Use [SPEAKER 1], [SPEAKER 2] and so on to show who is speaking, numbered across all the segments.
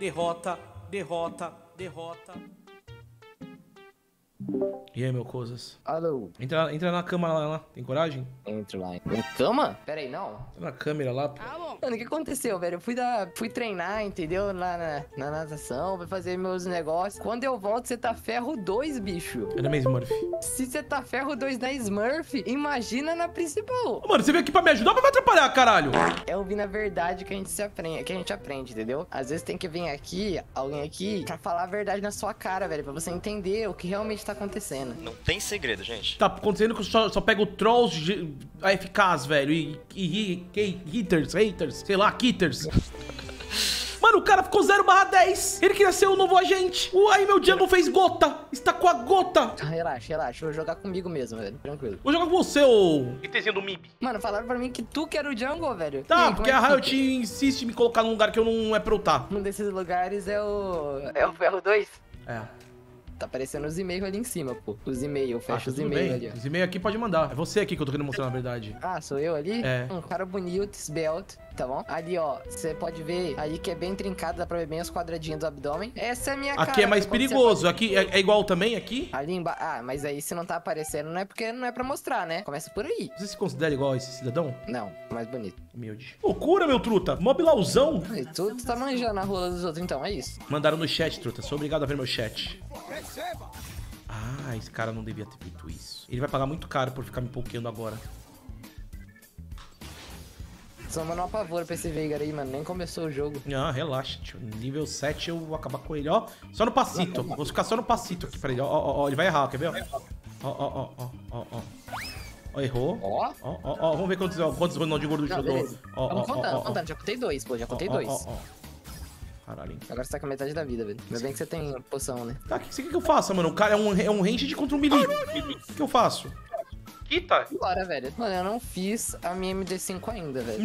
[SPEAKER 1] derrota, derrota, derrota. E aí, meu coisas?
[SPEAKER 2] Alô?
[SPEAKER 1] Entra na câmera lá. Tem coragem?
[SPEAKER 2] Entro lá. Na cama? Pera aí, não.
[SPEAKER 1] Entra na câmera lá, pô.
[SPEAKER 2] Mano, o que aconteceu, velho? Eu fui treinar, entendeu? Lá na natação, fui fazer meus negócios. Quando eu volto, você tá ferro 2, bicho.
[SPEAKER 1] É da minha Smurf.
[SPEAKER 2] Se você tá ferro 2 na Smurf, imagina na principal.
[SPEAKER 1] Ô, mano, você veio aqui pra me ajudar ou pra me atrapalhar, caralho?
[SPEAKER 2] É ouvir na verdade que a gente aprende, entendeu? Às vezes tem que vir aqui, alguém aqui, pra falar a verdade na sua cara, velho. Pra você entender o que realmente tá acontecendo.
[SPEAKER 3] Não tem segredo, gente.
[SPEAKER 1] Tá acontecendo que eu só pego trolls eficaz, velho. E haters, sei lá, kitters. Mano, o cara ficou 0/10. Ele queria ser o novo agente. Aí meu jungle fez gota. Está com a gota.
[SPEAKER 2] Relaxa. Vou jogar comigo mesmo, velho. Tranquilo.
[SPEAKER 1] Vou jogar com você, ô ETzinho do MIB.
[SPEAKER 2] Mano, falaram pra mim que tu que era o jungle, velho. E
[SPEAKER 1] Tá,
[SPEAKER 2] aí,
[SPEAKER 1] porque
[SPEAKER 2] como
[SPEAKER 1] a
[SPEAKER 2] é que
[SPEAKER 1] Riot insiste em me colocar num lugar que eu não é pra eu estar.
[SPEAKER 2] um desses lugares é o ferro 2?
[SPEAKER 1] É.
[SPEAKER 2] Tá aparecendo os e-mails ali em cima, pô. Os e-mails, fecha os
[SPEAKER 1] tudo
[SPEAKER 2] e-mails
[SPEAKER 1] bem.
[SPEAKER 2] ali, ó.
[SPEAKER 1] Os e-mails aqui pode mandar. É você aqui que eu tô querendo mostrar na verdade.
[SPEAKER 2] Ah, sou eu ali?
[SPEAKER 1] É.
[SPEAKER 2] Um cara bonito, esbelto, tá bom? Ali, ó, você pode ver ali que é bem trincado, dá pra ver bem os quadradinhos do abdômen. Essa é a minha cara.
[SPEAKER 1] Aqui é mais
[SPEAKER 2] quando você
[SPEAKER 1] perigoso. Aqui é igual também, aqui?
[SPEAKER 2] ali embaixo. Ah, mas aí se não tá aparecendo, não é porque não é pra mostrar, né? Começa por aí.
[SPEAKER 1] Você se considera igual a esse cidadão?
[SPEAKER 2] Não, mais bonito.
[SPEAKER 1] Humilde. Loucura, meu truta. Mobilauzão.
[SPEAKER 2] E tu tá manjando a rola dos outros, então, é isso.
[SPEAKER 1] Mandaram no chat, truta. Sou obrigado a ver meu chat. Ah, esse cara não devia ter feito isso. Ele vai pagar muito caro por ficar me pokeando agora.
[SPEAKER 2] Só mandou um apavoro pra esse Veigar aí, mano. Nem começou o jogo.
[SPEAKER 1] Ah, relaxa, tio. Nível 7 eu vou acabar com ele, ó. Só no passito. Vou ficar só no passito aqui pra ele. Ó, ele vai errar, quer ver? Ó, errou.
[SPEAKER 2] Ó.
[SPEAKER 1] Vamos ver quantos não de gordo
[SPEAKER 2] Não,
[SPEAKER 1] eu dou.
[SPEAKER 2] beleza. Vamos contando. Já contei 2, pô. Já contei 2.
[SPEAKER 1] Caralho, hein.
[SPEAKER 2] Agora você tá com a metade da vida, velho. Ainda bem que você tem poção, né?
[SPEAKER 1] Tá, o que você quer que eu faça, mano? O cara é um range contra um melee. O que eu faço? Quita.
[SPEAKER 2] Bora, velho. Mano, eu não fiz a minha MD5 ainda, velho.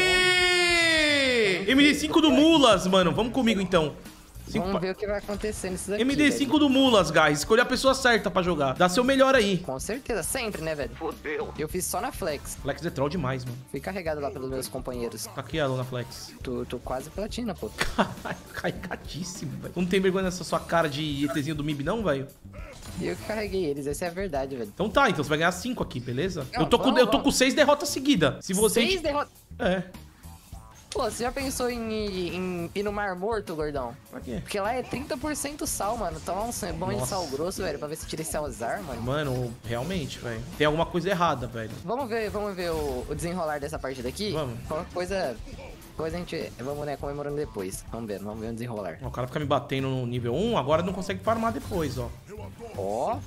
[SPEAKER 1] MD5 do Mulas, mano. Vamos comigo, então.
[SPEAKER 2] Vamos ver o que vai acontecer nisso daqui,
[SPEAKER 1] MD5
[SPEAKER 2] velho.
[SPEAKER 1] do Mulas, guys. Escolha a pessoa certa pra jogar. Dá seu melhor aí.
[SPEAKER 2] Com certeza, sempre, né, velho?
[SPEAKER 3] Fodeu.
[SPEAKER 2] Eu fiz só na Flex.
[SPEAKER 1] Flex é troll demais, mano.
[SPEAKER 2] Fui carregado lá pelos meus companheiros.
[SPEAKER 1] Tá aqui a Luna Flex.
[SPEAKER 2] Tô quase platina, pô.
[SPEAKER 1] Caralho, carregadíssimo, velho. Tu não tem vergonha nessa sua cara de ETzinho do MIB, não, velho?
[SPEAKER 2] E eu que carreguei eles, essa é a verdade, velho.
[SPEAKER 1] Então tá, então você vai ganhar 5 aqui, beleza?
[SPEAKER 2] Não,
[SPEAKER 1] eu tô com 6 derrotas seguidas. Se você...
[SPEAKER 2] 6 derrotas.
[SPEAKER 1] É.
[SPEAKER 2] Pô, você já pensou em ir no Mar Morto, gordão?
[SPEAKER 1] Pra quê?
[SPEAKER 2] Porque lá é 30% sal, mano. Toma um bom de sal grosso, velho, pra ver se tira esse azar, mano.
[SPEAKER 1] Mano, realmente, velho. Tem alguma coisa errada, velho.
[SPEAKER 2] Vamos ver o desenrolar dessa partida aqui?
[SPEAKER 1] Vamos.
[SPEAKER 2] Qualquer coisa a gente... Vamos, né, comemorando depois. Vamos ver o desenrolar.
[SPEAKER 1] Ó, o cara fica me batendo no nível 1, agora não consegue farmar depois, ó.
[SPEAKER 2] Ó.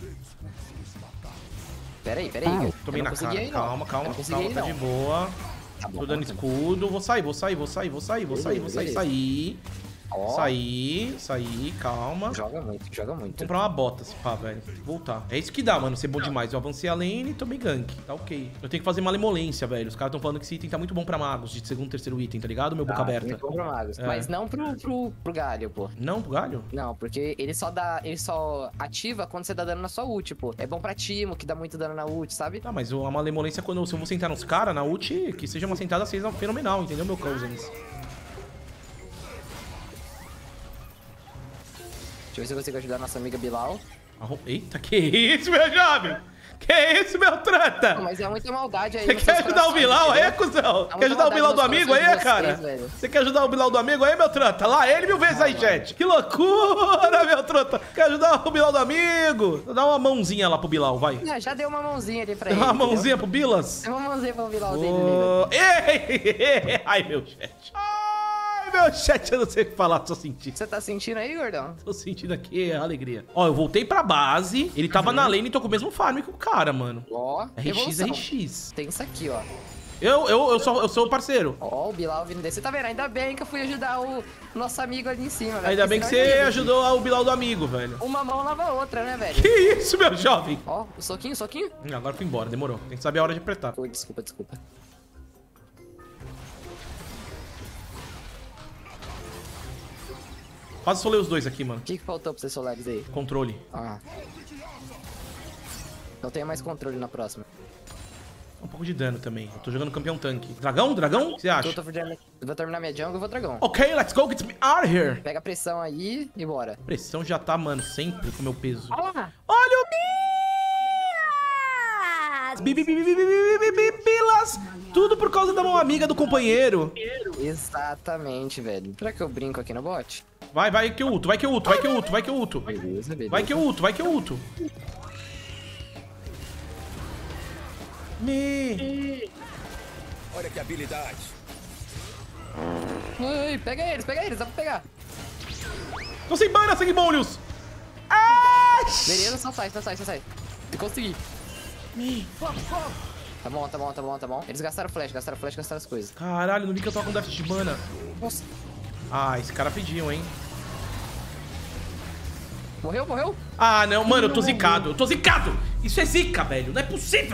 [SPEAKER 2] Pera aí.
[SPEAKER 1] Tomei na cara. Calma, tá de boa.
[SPEAKER 2] Tá bom,
[SPEAKER 1] Tô dando
[SPEAKER 2] tá bom.
[SPEAKER 1] escudo. Vou sair.
[SPEAKER 2] Ó.
[SPEAKER 1] Sair, calma.
[SPEAKER 2] Joga muito.
[SPEAKER 1] Vou comprar uma bota, se pá, velho. Voltar. É isso que dá, mano, ser bom demais. Eu avancei a lane e tomei gank. Tá ok. Eu tenho que fazer malemolência, velho. Os caras tão falando que esse item tá muito bom pra magos, de segundo, terceiro item, tá ligado? Meu boca aberta.
[SPEAKER 2] Muito bom pro Magos.
[SPEAKER 1] É.
[SPEAKER 2] Mas não pro galho, pô.
[SPEAKER 1] Não, pro galho?
[SPEAKER 2] Não, porque ele só ativa quando você dá dano na sua ult, pô. É bom pra Timo, que dá muito dano na ult, sabe?
[SPEAKER 1] Tá, mas a malemolência, se eu vou sentar nos caras, na ult, que seja uma sentada fenomenal, entendeu, meu Cousins?
[SPEAKER 2] Deixa eu ver se eu consigo ajudar a nossa amiga Bilal.
[SPEAKER 1] Eita, que isso, meu jovem? Que isso, meu trata?
[SPEAKER 2] Não, mas é muita maldade aí.
[SPEAKER 1] Você quer ajudar o Bilal aí, cuzão? Quer ajudar o Bilal do amigo aí, cara? Você quer ajudar o Bilal do amigo aí, meu trata? Lá ele 1000 vezes aí, chat. Que loucura, meu trata. Quer ajudar o Bilal do amigo? Dá uma mãozinha lá pro Bilal, vai.
[SPEAKER 2] Já deu uma mãozinha ali pra ele.
[SPEAKER 1] Uma mãozinha pro Bilas?
[SPEAKER 2] Deu uma mãozinha pro Bilal dele.
[SPEAKER 1] Ei! Ai, meu chat. Meu chat, eu não sei o que falar, tô sentindo.
[SPEAKER 2] Você tá sentindo aí, gordão?
[SPEAKER 1] Tô sentindo aqui a alegria. Ó, eu voltei pra base, ele tava na lane e tô com o mesmo farm que o cara, mano.
[SPEAKER 2] Ó,
[SPEAKER 1] RX.
[SPEAKER 2] Tem isso aqui, ó.
[SPEAKER 1] Eu sou o parceiro.
[SPEAKER 2] Ó, o Bilal vindo desse. Tá vendo? Ainda bem que eu fui ajudar o nosso amigo ali em cima, velho.
[SPEAKER 1] Ainda bem que você ajudou o Bilal do amigo, velho.
[SPEAKER 2] Uma mão lava a outra, né, velho?
[SPEAKER 1] Que isso, meu jovem?
[SPEAKER 2] Ó, o soquinho.
[SPEAKER 1] Agora fui embora, demorou. Tem que saber a hora de apertar.
[SPEAKER 2] Oi, desculpa.
[SPEAKER 1] Quase solei os dois aqui, mano.
[SPEAKER 2] O que faltou pra você Solaris aí?
[SPEAKER 1] Controle.
[SPEAKER 2] Ah. Não tenho mais controle na próxima.
[SPEAKER 1] Um pouco de dano também. Eu tô jogando campeão tanque. Dragão? Dragão? O que você acha?
[SPEAKER 2] Eu vou terminar minha jungle e vou dragão.
[SPEAKER 1] Ok, let's go, get me out of here.
[SPEAKER 2] Pega a pressão aí e bora.
[SPEAKER 1] A pressão já tá, mano, sempre com o meu peso.
[SPEAKER 2] Olha lá.
[SPEAKER 1] Olha o Bilas! Tudo por causa da mão amiga do companheiro.
[SPEAKER 2] Exatamente, velho. Será que eu brinco aqui no bot?
[SPEAKER 1] Vai que eu ulto, vai que eu ulto, vai que eu ulto, vai que eu ulto.
[SPEAKER 2] Beleza, beleza.
[SPEAKER 1] Vai que eu ulto, vai que eu ulto.
[SPEAKER 3] Olha que habilidade.
[SPEAKER 2] Ai, pega eles, dá pra pegar.
[SPEAKER 1] Tô sem mana, sangue bônus.
[SPEAKER 2] Beleza, só sai. Se conseguir. Tá bom. Eles gastaram flash, gastaram as coisas.
[SPEAKER 1] Caralho, não vi que eu tava com déficit de mana.
[SPEAKER 2] Nossa.
[SPEAKER 1] Ah, esse cara pediu, hein.
[SPEAKER 2] Morreu?
[SPEAKER 1] Ah, não, mano, eu tô zicado. Isso é zica, velho. Não é possível.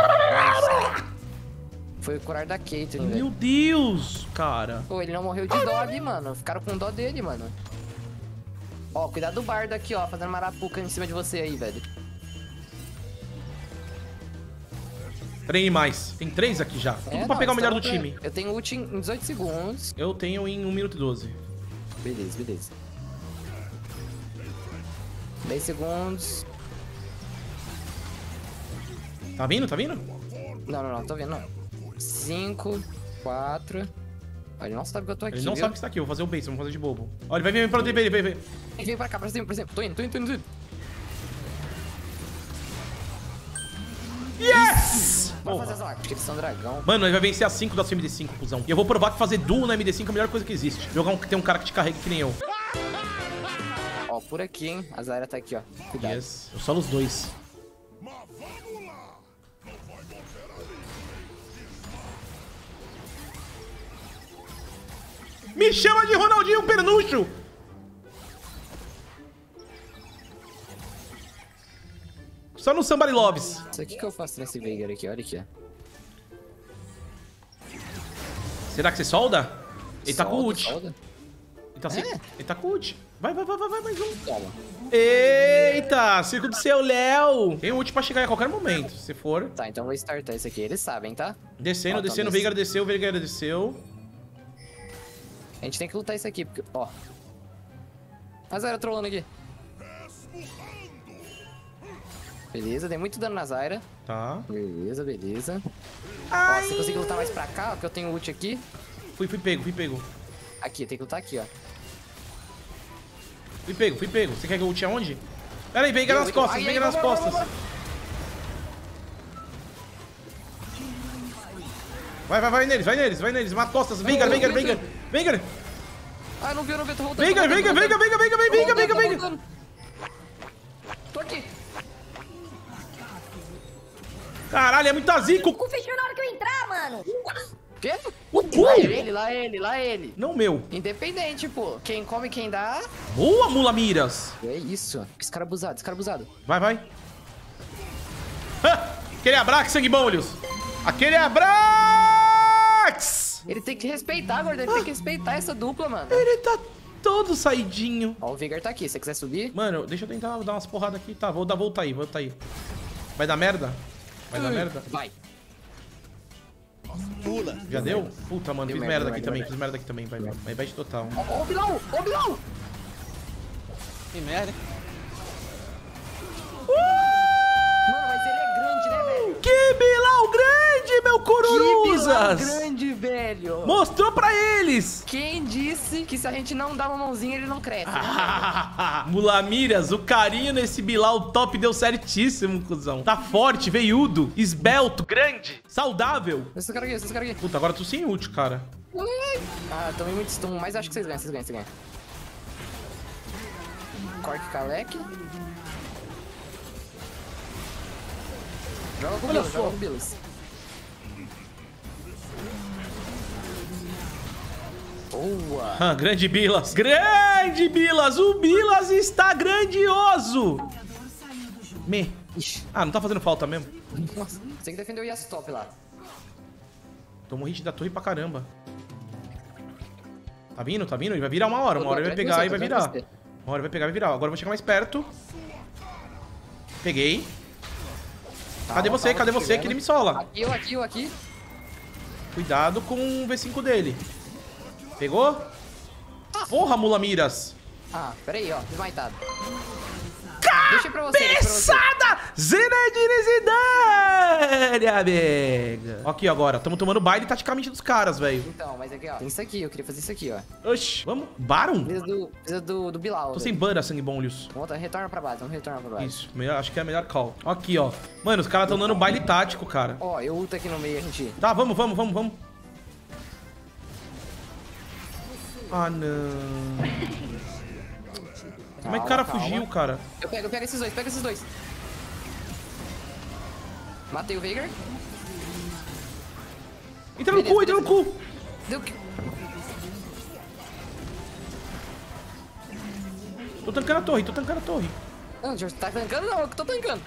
[SPEAKER 2] Foi o curar da Caitlyn, velho.
[SPEAKER 1] Meu Deus, cara.
[SPEAKER 2] Pô, ele não morreu de dó ali, mano. Ficaram com dó dele, mano. Ó, cuidado do bardo aqui, ó. Fazendo marapuca em cima de você aí, velho.
[SPEAKER 1] Treine mais. Tem 3 aqui já. Tudo pra
[SPEAKER 2] não,
[SPEAKER 1] pegar o melhor do
[SPEAKER 2] tá-
[SPEAKER 1] time.
[SPEAKER 2] Eu tenho ult em 18 segundos.
[SPEAKER 1] Eu tenho em 1 minuto e 12.
[SPEAKER 2] Beleza. 10 segundos.
[SPEAKER 1] Tá vindo?
[SPEAKER 2] Não, tô vendo, não. 5, 4. Ele não sabe que eu tô aqui,
[SPEAKER 1] Ele não
[SPEAKER 2] viu?
[SPEAKER 1] sabe que você tá aqui. Eu vou fazer o base, vamos fazer de bobo. Olha, ele vai vir pra onde ele vai.
[SPEAKER 2] Vem pra cá, por exemplo. Tô indo.
[SPEAKER 1] Yes!
[SPEAKER 2] Bora fazer essa lá, porque eles são dragão.
[SPEAKER 1] Mano, ele vai vencer a 5 da sua MD5, cuzão. E eu vou provar que fazer duo na MD5 é a melhor coisa que existe. Tem um cara que te carrega que nem eu.
[SPEAKER 2] Ó, por aqui, hein. A Zarya tá aqui, ó. Cuidado.
[SPEAKER 1] Yes. Eu solo os dois. Me chama de Ronaldinho Pernucho! Só no Somebody Loves.
[SPEAKER 2] Isso aqui que eu faço nesse Veigar aqui, olha aqui, ó.
[SPEAKER 1] Será que você solda? Ele tá com ult.
[SPEAKER 2] Solda.
[SPEAKER 1] Ele tá com ult. Vai, mais um.
[SPEAKER 2] Toma.
[SPEAKER 1] Eita, circo do seu Léo. Tem ult pra chegar a qualquer momento, se for.
[SPEAKER 2] Tá, então eu vou startar esse aqui. Eles sabem, tá?
[SPEAKER 1] Descendo,
[SPEAKER 2] Ó,
[SPEAKER 1] o Veigar desceu,
[SPEAKER 2] A gente tem que lutar isso aqui, porque, ó. A Zyra trolando aqui. Beleza, dei muito dano na Zyra.
[SPEAKER 1] Tá.
[SPEAKER 2] Beleza.
[SPEAKER 1] Ai.
[SPEAKER 2] Ó, você conseguir lutar mais pra cá, ó, que eu tenho ult aqui.
[SPEAKER 1] Fui pego.
[SPEAKER 2] Aqui, tem que lutar aqui, ó.
[SPEAKER 1] Fui pego. Você quer que eu ult aonde? Pera aí, Veigar nas costas,
[SPEAKER 2] Aí,
[SPEAKER 1] nas
[SPEAKER 2] bora.
[SPEAKER 1] costas. Vai neles. Mata costas. Veigar.
[SPEAKER 2] Ah, não vi, tô voltando.
[SPEAKER 1] Veigar.
[SPEAKER 2] Tô aqui.
[SPEAKER 1] Caralho, é muita zica.
[SPEAKER 4] O cu fechou na hora que eu entrar, mano.
[SPEAKER 2] Quê?
[SPEAKER 1] O cu?
[SPEAKER 2] Lá ele.
[SPEAKER 1] Não meu.
[SPEAKER 2] Independente, pô. Quem come, quem dá.
[SPEAKER 1] Boa, Mula Miras.
[SPEAKER 2] É isso. Esse cara abusado.
[SPEAKER 1] Vai. Aquele abraço, sangue bolhos. Aquele abraço.
[SPEAKER 2] Ele tem que respeitar, gordo. Ele tem que respeitar essa dupla, mano.
[SPEAKER 1] Ele tá todo saidinho.
[SPEAKER 2] Ó, o Veigar tá aqui. Se você quiser subir.
[SPEAKER 1] Mano, deixa eu tentar dar umas porradas aqui. Tá, volta aí. Vai dar merda?
[SPEAKER 2] Vai.
[SPEAKER 3] Pula.
[SPEAKER 1] Já deu? Puta, mano,
[SPEAKER 2] Deu
[SPEAKER 1] fiz
[SPEAKER 2] merda,
[SPEAKER 1] merda aqui
[SPEAKER 2] deu
[SPEAKER 1] também. Vai de total.
[SPEAKER 2] Ó, o Bilal.
[SPEAKER 3] Que merda.
[SPEAKER 2] Mano, mas ele é grande, né, velho?
[SPEAKER 1] Que Bilal grande, meu
[SPEAKER 2] Que Bilal
[SPEAKER 1] Coruruzas!
[SPEAKER 2] grande, velho.
[SPEAKER 1] Mostrou pra eles!
[SPEAKER 2] Quem disse que se a gente não dá uma mãozinha, ele não cresce?
[SPEAKER 1] Mulamiras, o carinho nesse Bilal top deu certíssimo, cuzão. Tá forte, veiudo, esbelto, grande, saudável.
[SPEAKER 2] Esses caras aqui.
[SPEAKER 1] Puta, agora eu tô sem ult, cara.
[SPEAKER 2] Ah, tomei muito stun, mas acho que vocês ganham. Cork Kalec. Joga com o Bills. Boa.
[SPEAKER 1] Grande Bilas. O Bilas está grandioso.
[SPEAKER 2] Ixi.
[SPEAKER 1] Não tá fazendo falta mesmo.
[SPEAKER 2] Nossa, você tem que defender o Yastop lá.
[SPEAKER 1] Tomou hit da torre pra caramba. Tá vindo? Ele vai virar uma hora ele vai pegar e vai virar. Agora eu vou chegar mais perto. Peguei. Cadê você? Cadê você? Que ele me sola.
[SPEAKER 2] Aqui, eu aqui.
[SPEAKER 1] Cuidado com o V5 dele. Pegou? Porra, mula miras.
[SPEAKER 2] Ah, peraí, ó. Desmaitado.
[SPEAKER 1] Cabeçada! Zinedine Zidane, amiga. Aqui agora. Tamo tomando baile taticamente dos caras, velho.
[SPEAKER 2] Então, mas aqui, ó. Tem isso aqui. Eu queria fazer isso aqui, ó.
[SPEAKER 1] Oxi. Vamos. Baron?
[SPEAKER 2] Precisa do Bilal.
[SPEAKER 1] Tô sem bana, sangue bom, Lius.
[SPEAKER 2] Retorna pra base. Vamos retornar pra base.
[SPEAKER 1] Isso. Acho que é a melhor call. Aqui, ó. Mano, os caras tão dando baile tático, cara.
[SPEAKER 2] Ó, eu ulto aqui no meio, a gente...
[SPEAKER 1] Tá, vamos. Ah, não. Como é que o cara fugiu, cara?
[SPEAKER 2] Eu pego esses dois, Matei o Veigar.
[SPEAKER 1] Entra no cu, entra no cu.
[SPEAKER 2] Deu que...
[SPEAKER 1] Tô tancando a torre,
[SPEAKER 2] Não, já tá tancando não, eu que tô tancando.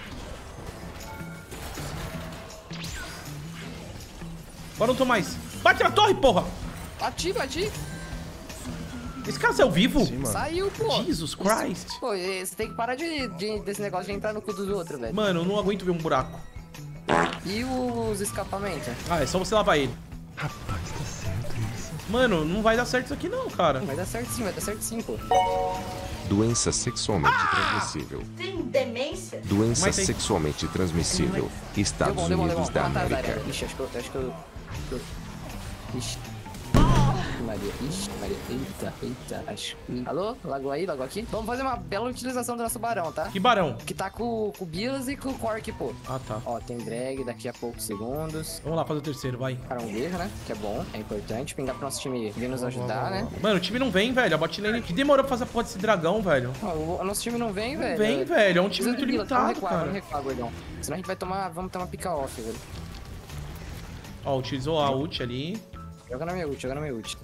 [SPEAKER 1] Agora não tô mais. Bate na torre, porra.
[SPEAKER 2] Bati.
[SPEAKER 1] Esse cara saiu vivo?
[SPEAKER 3] Sim, mano.
[SPEAKER 2] Saiu, pô.
[SPEAKER 1] Jesus Christ.
[SPEAKER 2] Pô, você tem que parar desse negócio de entrar no cu dos outros, velho.
[SPEAKER 1] Mano, eu não aguento ver um buraco.
[SPEAKER 2] E os escapamentos?
[SPEAKER 1] Ah, é só você lavar ele.
[SPEAKER 3] Rapaz, tá certo isso.
[SPEAKER 1] Mano, não vai dar certo isso aqui não, cara.
[SPEAKER 2] Vai dar certo sim, pô.
[SPEAKER 5] Doença sexualmente transmissível.
[SPEAKER 4] Tem demência?
[SPEAKER 5] Doença
[SPEAKER 1] Mas tem-
[SPEAKER 5] sexualmente transmissível. Estados
[SPEAKER 2] Deu bom.
[SPEAKER 5] Unidos da
[SPEAKER 2] Matar a Zarya.
[SPEAKER 5] América.
[SPEAKER 2] Ixi, acho que eu... Ixi. Maria, eita, acho que... Alô? Lagou aí, lagou aqui? Vamos fazer uma bela utilização do nosso barão, tá?
[SPEAKER 1] Que barão?
[SPEAKER 2] Que tá com o Bilas e com o Cork, pô.
[SPEAKER 1] Ah, tá.
[SPEAKER 2] Ó, tem drag daqui a poucos segundos.
[SPEAKER 1] Vamos lá fazer o terceiro, vai.
[SPEAKER 2] Caranguejo, né? Que é bom, é importante. Pingar pro nosso time vir nos ajudar, né?
[SPEAKER 1] Mano, o time não vem, velho. A bot lane que demorou pra fazer a porra desse dragão, velho.
[SPEAKER 2] Ó, o nosso time não vem, velho.
[SPEAKER 1] Vem, velho. É um time
[SPEAKER 2] Precisa
[SPEAKER 1] muito
[SPEAKER 2] de Bilas,
[SPEAKER 1] limitado,
[SPEAKER 2] Vamos
[SPEAKER 1] cara.
[SPEAKER 2] recuar, gordão. Senão a gente vai tomar... Vamos tomar pica-off, velho.
[SPEAKER 1] Ó, utilizou a ult ali.
[SPEAKER 2] Joga na minha ult.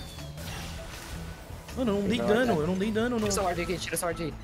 [SPEAKER 1] Mano, eu não dei dano, não.
[SPEAKER 2] Tira essa ward aqui, tira essa ward aí.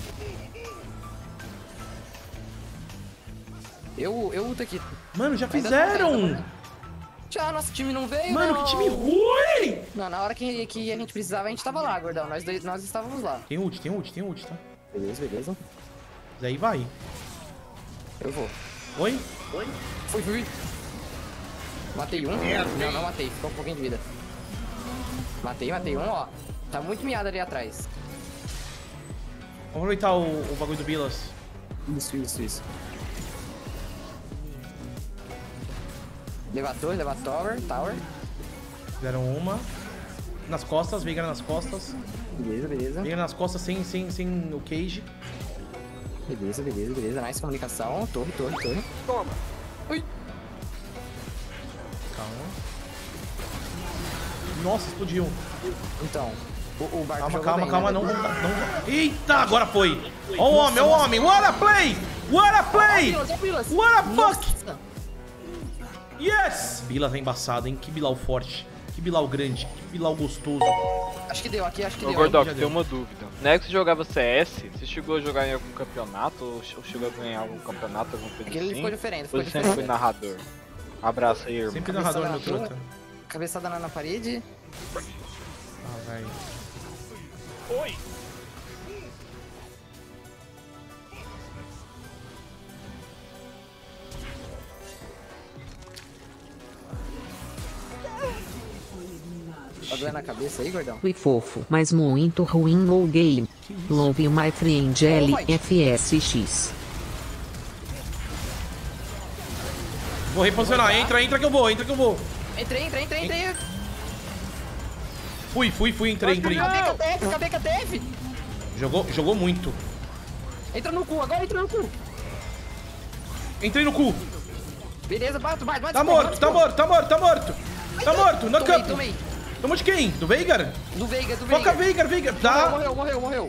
[SPEAKER 2] Eu ulto aqui.
[SPEAKER 1] Mano, já
[SPEAKER 2] Ainda
[SPEAKER 1] fizeram.
[SPEAKER 2] Já, nosso time não veio,
[SPEAKER 1] Mano,
[SPEAKER 2] não.
[SPEAKER 1] que time ruim.
[SPEAKER 2] Não, na hora que a gente precisava, a gente tava lá, gordão. Nós estávamos lá.
[SPEAKER 1] Tem ult, tá?
[SPEAKER 2] Beleza.
[SPEAKER 1] Mas aí vai.
[SPEAKER 2] Eu vou.
[SPEAKER 1] Oi?
[SPEAKER 2] Fui. Matei um. Não matei. Ficou um pouquinho de vida. Matei um, ó. Tá muito miado ali atrás.
[SPEAKER 1] Vamos aproveitar o bagulho do Bilas.
[SPEAKER 2] Isso. Leva tower.
[SPEAKER 1] Fizeram uma. Nas costas, Veigar nas costas.
[SPEAKER 2] Beleza.
[SPEAKER 1] Veigar nas costas sem o cage.
[SPEAKER 2] Beleza. Nice comunicação. Torre.
[SPEAKER 3] Toma.
[SPEAKER 2] Ui.
[SPEAKER 1] Calma. Nossa, explodiu.
[SPEAKER 2] Então, o barco jogou
[SPEAKER 1] Calma,
[SPEAKER 2] bem, né,
[SPEAKER 1] não.
[SPEAKER 2] velho?
[SPEAKER 1] Eita, agora foi. Ó o homem. What a play. What a fuck.
[SPEAKER 2] Nossa.
[SPEAKER 1] Yes. Bilas é embaçado, hein? Que Bilal forte. Que Bilal grande. Que Bilal gostoso.
[SPEAKER 2] Acho que deu aqui, acho que
[SPEAKER 3] Ô,
[SPEAKER 2] deu.
[SPEAKER 3] Gordox,
[SPEAKER 1] já
[SPEAKER 3] tem
[SPEAKER 1] deu.
[SPEAKER 3] uma dúvida. Na época que você jogava CS, você chegou a jogar em algum campeonato? Ou chegou a ganhar algum campeonato, alguma coisa
[SPEAKER 2] Aquele
[SPEAKER 3] assim?
[SPEAKER 2] ficou diferente,
[SPEAKER 3] Ou você sempre foi narrador? Abraço aí, irmão.
[SPEAKER 1] Sempre
[SPEAKER 2] Cabeçada
[SPEAKER 1] narrador, meu
[SPEAKER 2] na
[SPEAKER 1] truta.
[SPEAKER 2] Cabeçada na parede.
[SPEAKER 1] Ah, velho.
[SPEAKER 2] Tá doendo a cabeça aí, gordão?
[SPEAKER 6] Fui fofo, mas muito ruim no game. Love my friend LFSX.
[SPEAKER 1] Vou reposicionar. Entra que eu vou.
[SPEAKER 2] Entrei.
[SPEAKER 1] Fui, entrei.
[SPEAKER 2] Cadê KTF?
[SPEAKER 1] Jogou muito.
[SPEAKER 2] Entra no cu, agora entra no cu.
[SPEAKER 1] Entrei no cu.
[SPEAKER 2] Beleza, bate.
[SPEAKER 1] Tá morto. No campo.
[SPEAKER 2] Tomei.
[SPEAKER 1] Tomou de quem? Do Veigar?
[SPEAKER 2] Do Veigar.
[SPEAKER 1] Foca Veigar. Tá.
[SPEAKER 2] Morreu.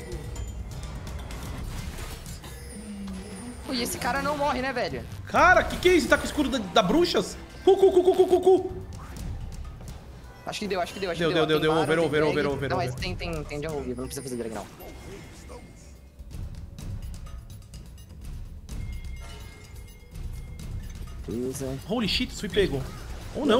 [SPEAKER 2] Ui, esse cara não morre, né, velho?
[SPEAKER 1] Cara, que é isso? Tá com o escudo da bruxas? Cu.
[SPEAKER 2] Acho que deu.
[SPEAKER 1] Deu,
[SPEAKER 2] Tem
[SPEAKER 1] over.
[SPEAKER 2] Não, mas tem de ouvir, não precisa fazer drag, não. Beleza.
[SPEAKER 1] Holy shit, fui pego. Ou não.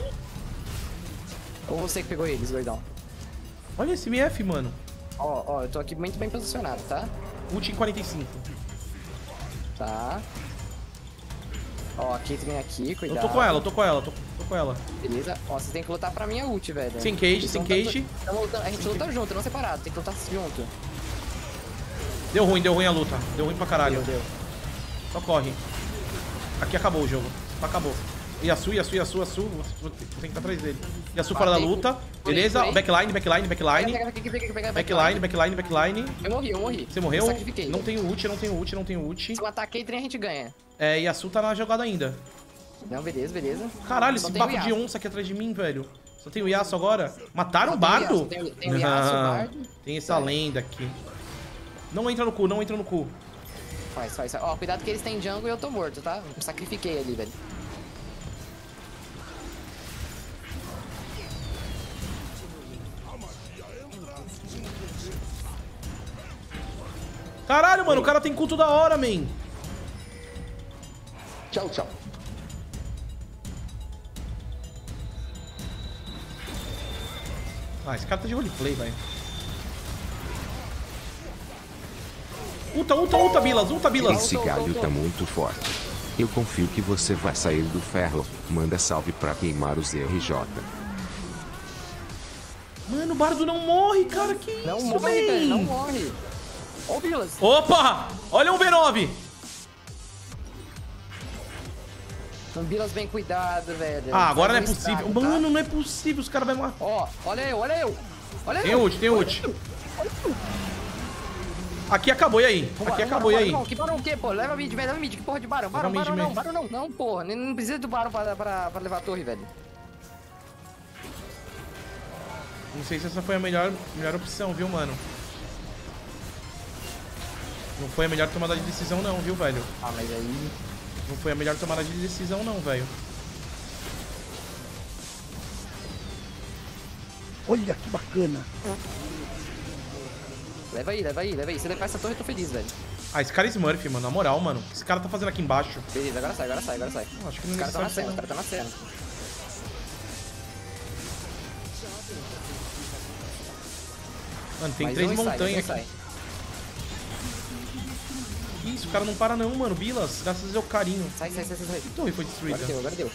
[SPEAKER 2] Ou você que pegou eles, gordão.
[SPEAKER 1] Olha esse MF, mano.
[SPEAKER 2] Ó, eu tô aqui muito bem posicionado, tá?
[SPEAKER 1] Ult em 45.
[SPEAKER 2] Tá. Ó, a Caitlyn aqui, cuidado.
[SPEAKER 1] Eu tô com ela, eu tô com ela, tô com ela.
[SPEAKER 2] Beleza. Ó, vocês tem que lutar pra minha ult, velho.
[SPEAKER 1] Sem cage, sem cage.
[SPEAKER 2] A gente luta junto, não separado. Tem que lutar junto.
[SPEAKER 1] Deu ruim a luta. Deu ruim pra caralho.
[SPEAKER 2] Deu.
[SPEAKER 1] Só corre. Aqui acabou o jogo. Acabou. Yasu. Você tem que estar atrás dele. Yasu fora da luta. Beleza. Backline. Backline.
[SPEAKER 2] Eu morri.
[SPEAKER 1] Você morreu?
[SPEAKER 2] Eu sacrifiquei.
[SPEAKER 1] Não tenho ult.
[SPEAKER 2] Se matar a Caitlyn, a gente ganha.
[SPEAKER 1] É, Yasu tá na jogada ainda.
[SPEAKER 2] Não, beleza.
[SPEAKER 1] Caralho,
[SPEAKER 2] Só
[SPEAKER 1] esse
[SPEAKER 2] tem o
[SPEAKER 1] bafo de
[SPEAKER 2] Yasuo.
[SPEAKER 1] onça aqui atrás de mim, velho. Só tem o Yasuo agora? Mataram o
[SPEAKER 2] Só tem o
[SPEAKER 1] bardo?
[SPEAKER 2] Yasuo, tem o Yasuo, o bardo.
[SPEAKER 1] Tem essa lenda aqui. Não entra no cu.
[SPEAKER 2] Faz. Ó, cuidado que eles têm jungle e eu tô morto, tá? Eu sacrifiquei ali, velho.
[SPEAKER 1] Caralho, mano, o cara tem culto da hora, man.
[SPEAKER 2] Tchau.
[SPEAKER 1] Ah, esse cara tá de roleplay, velho. Ulta, Bilas.
[SPEAKER 5] Esse galho tá muito forte. Eu confio que você vai sair do ferro. Manda salve pra queimar os RJ.
[SPEAKER 1] Mano, o bardo não morre, cara. Que isso,
[SPEAKER 2] Não morre, velho. Não
[SPEAKER 1] man?
[SPEAKER 2] morre. Ó o Bilas.
[SPEAKER 1] Opa! Olha um V9.
[SPEAKER 2] Um Bilas bem cuidado, velho.
[SPEAKER 1] Ah, agora não é
[SPEAKER 2] Faz um
[SPEAKER 1] possível.
[SPEAKER 2] estrago, tá?
[SPEAKER 1] Mano, não é possível. Os caras vão matar.
[SPEAKER 2] Ó, olha eu.
[SPEAKER 1] Tem ult. Aqui acabou, e aí?
[SPEAKER 2] Que barão o quê, pô? Leva mid. Que porra de barão? Barão não. Não, porra. Não precisa do barão pra levar a torre, velho.
[SPEAKER 1] Não sei se essa foi a melhor opção, viu, mano? Não foi a melhor tomada de decisão, não, viu, velho?
[SPEAKER 2] Ah, mas aí...
[SPEAKER 1] Não foi a melhor tomada de decisão, não, velho.
[SPEAKER 7] Olha que bacana.
[SPEAKER 2] Leva aí. Se levar essa torre, eu tô feliz, velho.
[SPEAKER 1] Ah, esse cara é Smurf, mano. Na moral, mano. O que esse cara tá fazendo aqui embaixo?
[SPEAKER 2] Beleza, agora sai.
[SPEAKER 1] Acho que não
[SPEAKER 2] Os caras
[SPEAKER 1] necessário.
[SPEAKER 2] tá nascendo.
[SPEAKER 1] Mano, tem
[SPEAKER 2] Mais
[SPEAKER 1] 3
[SPEAKER 2] um e sai,
[SPEAKER 1] montanhas
[SPEAKER 2] sai.
[SPEAKER 1] aqui. Isso, o cara não para não, mano. Bilas, graças ao carinho.
[SPEAKER 2] Sai.
[SPEAKER 1] A torre foi destruída.
[SPEAKER 2] Agora deu.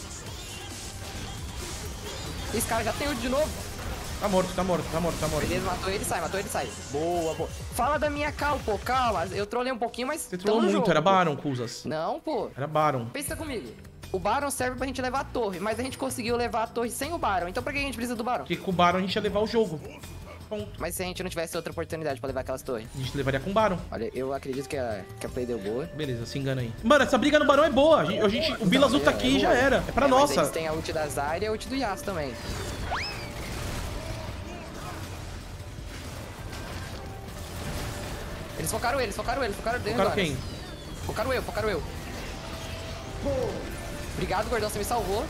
[SPEAKER 2] Esse cara já tem ult de novo.
[SPEAKER 1] Tá morto.
[SPEAKER 2] Beleza, matou ele sai. Boa. Fala da minha cal, pô, calma. Eu trolei um pouquinho, mas...
[SPEAKER 1] Você trollou
[SPEAKER 2] tamo no
[SPEAKER 1] muito,
[SPEAKER 2] jogo,
[SPEAKER 1] era
[SPEAKER 2] pô.
[SPEAKER 1] Baron, Kuzas.
[SPEAKER 2] Não, pô.
[SPEAKER 1] Era Baron.
[SPEAKER 2] Pensa comigo. O Baron serve pra gente levar a torre, mas a gente conseguiu levar a torre sem o Baron. Então pra que a gente precisa do Baron?
[SPEAKER 1] Porque com o Baron a gente ia levar o jogo. Ponto.
[SPEAKER 2] Mas se a gente não tivesse outra oportunidade pra levar aquelas torres?
[SPEAKER 1] A gente levaria com o Baron.
[SPEAKER 2] Olha, eu acredito que a play deu boa.
[SPEAKER 1] Beleza, se engana aí. Mano, essa briga no Barão é boa. O Bilas luta aqui e já era. É pra
[SPEAKER 2] Mas
[SPEAKER 1] nossa.
[SPEAKER 2] eles têm a ult da Zarya e a ult do Yasuo também. Eles focaram ele dentro.
[SPEAKER 1] Focaram quem?
[SPEAKER 2] Focaram eu. Obrigado, gordão, você me salvou.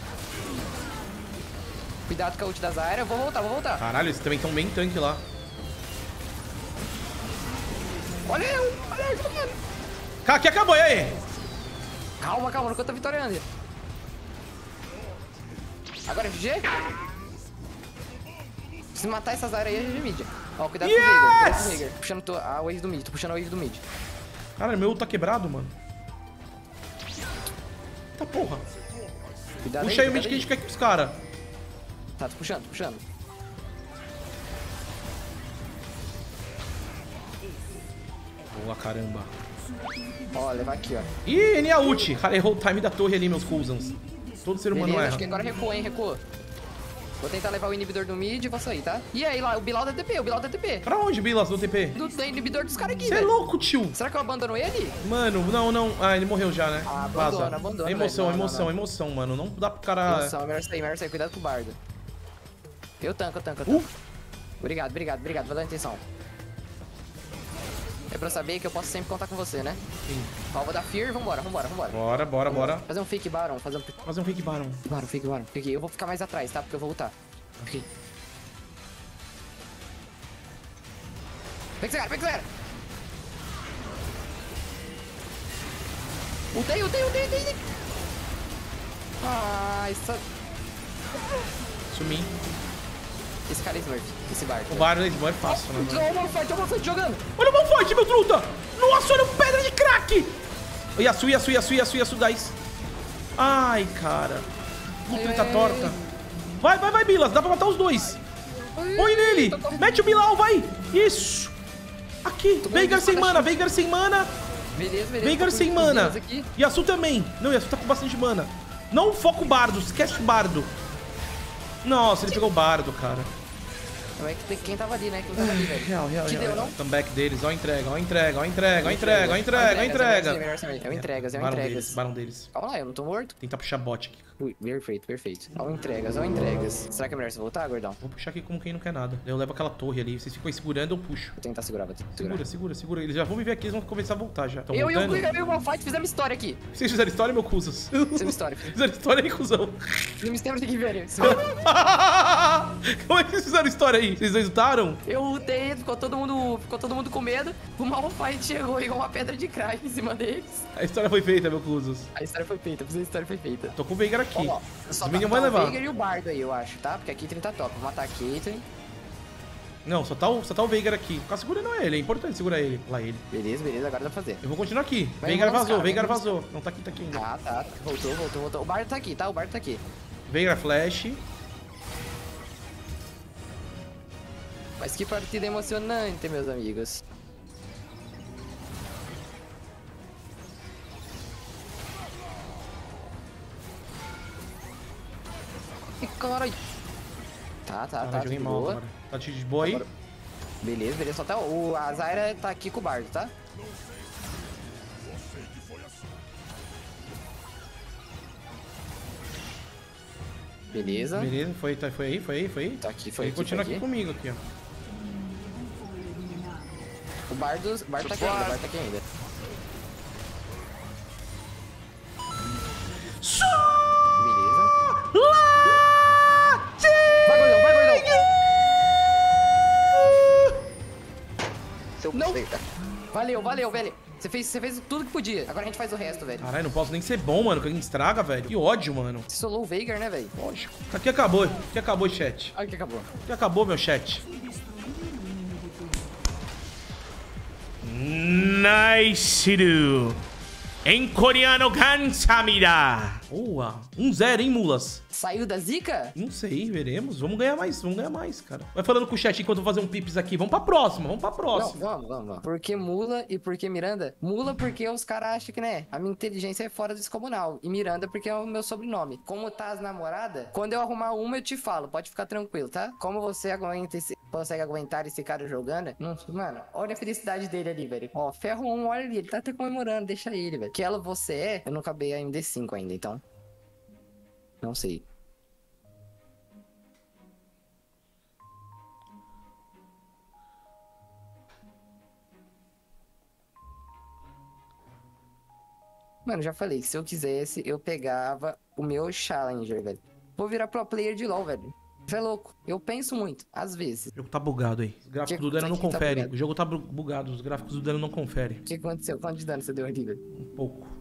[SPEAKER 2] Cuidado com a ult da Zarya. Eu vou voltar.
[SPEAKER 1] Caralho, eles também estão bem tanque lá.
[SPEAKER 2] Olha eu jogando.
[SPEAKER 1] Aqui acabou, e aí?
[SPEAKER 2] Calma, não canta vitória ainda. Agora é GG? Se matar essa Zarya aí, é GG mid. Ó, cuidado com o Veigar. Puxando a wave do mid. Tô puxando a wave do mid.
[SPEAKER 1] Caralho, meu ult tá quebrado, mano. Tá porra.
[SPEAKER 2] Cuidado
[SPEAKER 1] Puxa aí o
[SPEAKER 2] cuidado
[SPEAKER 1] mid que a gente quer aqui pros caras.
[SPEAKER 2] Tá, tô puxando.
[SPEAKER 1] Boa, caramba.
[SPEAKER 2] Ó, levar aqui, ó.
[SPEAKER 1] Ih, NA ult. Cara, errou o time da torre ali, meus Cousins. Todo ser humano
[SPEAKER 2] Beleza,
[SPEAKER 1] erra.
[SPEAKER 2] acho que agora recuou, hein, recuou. Vou tentar levar o inibidor do mid e vou sair, tá? E aí, lá, o Bilal da TP.
[SPEAKER 1] Pra onde, Bilas, no TP?
[SPEAKER 2] Do inibidor dos caras aqui,
[SPEAKER 1] Você é
[SPEAKER 2] velho.
[SPEAKER 1] louco, tio.
[SPEAKER 2] Será que eu abandono ele?
[SPEAKER 1] Mano, não. Ah, ele morreu já, né?
[SPEAKER 2] Ah,
[SPEAKER 1] Vaza.
[SPEAKER 2] abandona,
[SPEAKER 1] Emoção,
[SPEAKER 2] velho. Não.
[SPEAKER 1] emoção, mano. Não dá pro cara...
[SPEAKER 2] Nossa, melhor sair. Cuidado com o bardo. Eu tanco. Obrigado. Vou dar atenção. É pra eu saber que eu posso sempre contar com você, né?
[SPEAKER 1] Sim.
[SPEAKER 2] Ó, vou dar Fear e vambora.
[SPEAKER 1] Bora.
[SPEAKER 2] Fazer um fake Baron,
[SPEAKER 1] Fazer um fake Baron.
[SPEAKER 2] Fake Baron. Eu vou ficar mais atrás, tá? Porque eu vou lutar. Ok. Pega esse cara. Ultei. Ah, essa...
[SPEAKER 1] Sumi.
[SPEAKER 2] Esse cara é Smurf, esse bardo.
[SPEAKER 1] O Baron é Smurf fácil, né?
[SPEAKER 2] Olha o Malphite jogando.
[SPEAKER 1] Olha o Malphite, meu truta! Nossa, olha o pedra de crack! Yasu, guys. Ai, cara. Puta, ele tá torta. Vai, Bilas. Dá pra matar os dois. Põe nele. Mete o Bilal, vai. Isso. Aqui. Veigar sem mana, Veigar sem mana.
[SPEAKER 2] Beleza.
[SPEAKER 1] Veigar sem mana. Yasuo também. Não, Yasuo tá com bastante mana. Não foca o bardo. Esquece o bardo. Nossa, ele pegou o bardo, cara.
[SPEAKER 2] Não é que quem tava ali, né? Quem tava ali, velho.
[SPEAKER 1] Real.
[SPEAKER 2] Te deu, não?
[SPEAKER 1] Comeback deles, ó a entrega.
[SPEAKER 2] É o entregas.
[SPEAKER 1] Barão deles.
[SPEAKER 2] Calma lá, eu não tô morto.
[SPEAKER 1] Tentar puxar bot aqui.
[SPEAKER 2] Ui, perfeito. Ó entregas. Será que é melhor você voltar, gordão?
[SPEAKER 1] Vou puxar aqui como quem não quer nada. Eu levo aquela torre ali. Vocês ficam aí segurando, eu puxo.
[SPEAKER 2] Vou tentar segurar,
[SPEAKER 1] Segura. Eles já vão me ver aqui, eles vão começar a voltar já. Tão
[SPEAKER 2] Eu e o
[SPEAKER 1] voltando.
[SPEAKER 2] Guga e o Malphite fizemos história aqui.
[SPEAKER 1] Vocês fizeram história, meu cuzos?
[SPEAKER 2] Fizemos história.
[SPEAKER 1] Fizeram história aí, cuzão.
[SPEAKER 2] Fizemos tempo aqui, velho.
[SPEAKER 1] Como é que vocês fizeram história aí? Vocês dois lutaram?
[SPEAKER 2] Eu lutei, ficou todo mundo com medo. O Malphite chegou igual uma pedra de crack em cima deles.
[SPEAKER 1] A história foi feita, meu cuzos.
[SPEAKER 2] A história foi feita.
[SPEAKER 1] Tô com o Veigar aqui.
[SPEAKER 2] Ó, só
[SPEAKER 1] Os minions vai
[SPEAKER 2] o
[SPEAKER 1] levar.
[SPEAKER 2] Veigar e o Bardo aí, eu acho, tá? Porque a Caitlyn tá top. Vou matar a Caitlyn.
[SPEAKER 1] Não, só tá o Veigar aqui. Ficar segurando ele, é importante segurar ele. Lá ele.
[SPEAKER 2] Beleza, agora dá pra fazer.
[SPEAKER 1] Eu vou continuar aqui.
[SPEAKER 2] Vai
[SPEAKER 1] Veigar
[SPEAKER 2] embora os
[SPEAKER 1] vazou,
[SPEAKER 2] caras,
[SPEAKER 1] Veigar
[SPEAKER 2] vai
[SPEAKER 1] vazou. Não, tá aqui ainda.
[SPEAKER 2] Tá. Voltou. O Bardo tá aqui, tá? O Bardo tá aqui.
[SPEAKER 1] Veigar flash.
[SPEAKER 2] Mas que partida emocionante, meus amigos. E caralho. Tá,
[SPEAKER 1] Joguei
[SPEAKER 2] de
[SPEAKER 1] mal
[SPEAKER 2] boa.
[SPEAKER 1] agora. Tá de boa aí?
[SPEAKER 2] Beleza, só tá. A Zyra tá aqui com o Bardo, tá? Beleza.
[SPEAKER 1] Foi aí.
[SPEAKER 2] Tá aqui,
[SPEAKER 1] Ele continua aqui comigo, aqui, ó.
[SPEAKER 2] O Bardo tá aqui ainda. Beleza. Vai, gordão! Seu não! Valeu, velho. Você fez tudo que podia. Agora a gente faz o resto, velho.
[SPEAKER 1] Caralho, não posso nem ser bom, mano, que alguém estraga, velho. Que ódio, mano.
[SPEAKER 2] Você solou o Veigar, né, velho?
[SPEAKER 1] Lógico. Aqui acabou, chat.
[SPEAKER 2] Aqui acabou.
[SPEAKER 1] Aqui acabou, meu chat. Nice. Em coreano, 감사합니다. Boa. 1-0, hein, mulas?
[SPEAKER 2] Saiu da zica?
[SPEAKER 1] Não sei, veremos. Vamos ganhar mais, cara. Vai falando com o chat enquanto eu vou fazer um pips aqui. Vamos pra próxima.
[SPEAKER 2] Não, vamos. Por que Mula e por que Miranda? Mula porque os caras acham que, né, a minha inteligência é fora descomunal. E Miranda porque é o meu sobrenome. Como tá as namoradas, quando eu arrumar uma eu te falo. Pode ficar tranquilo, tá? Como você consegue aguentar esse cara jogando? Mano, olha a felicidade dele ali, velho. Ó, ferro 1, olha ali. Ele tá até comemorando. Deixa ele, velho. Que ela você é, eu não acabei a MD5 ainda, então. Não sei. Mano, já falei que se eu quisesse, eu pegava o meu Challenger, velho. Vou virar pro player de LoL, velho. Você é louco. Eu penso muito, às vezes.
[SPEAKER 1] O jogo tá bugado aí. Os gráficos do dano não confere. O jogo tá bugado, os gráficos do dano não confere.
[SPEAKER 2] O que aconteceu? Quanto de dano você deu ali, velho?
[SPEAKER 1] Um pouco.